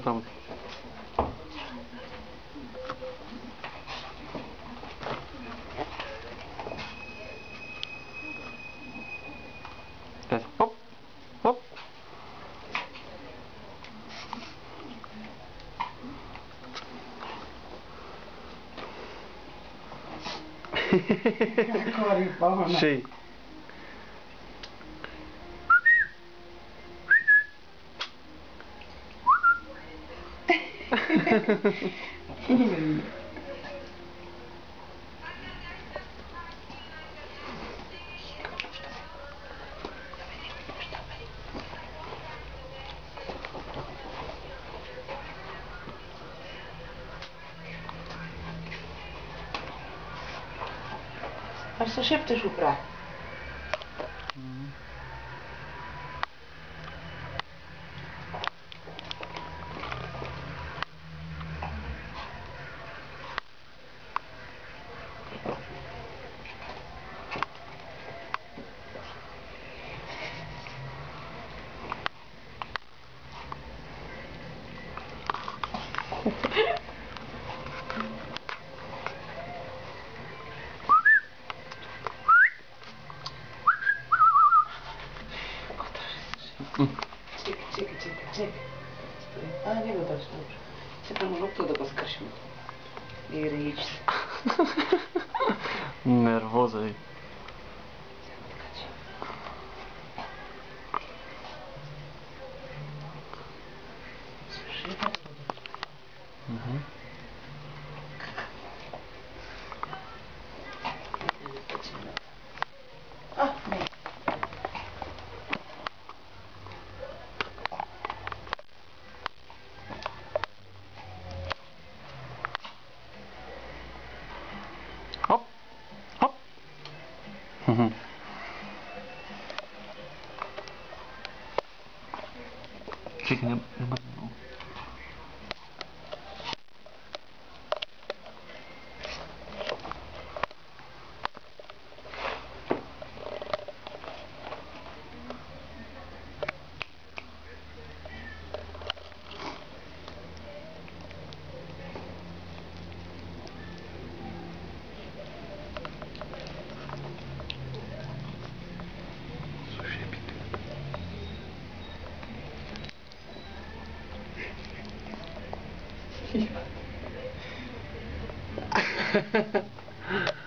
tam. Teraz hop, hop. Szyj. Aż co szepczesz upra? Czekaj. A, nie było tak dobrze. Czekaj, może to do skreślmy. I ryć. Nerwozy. Mhm. A, nie. Hop, hop. Mhm. Czekaj, nie ma. Ha ha ha.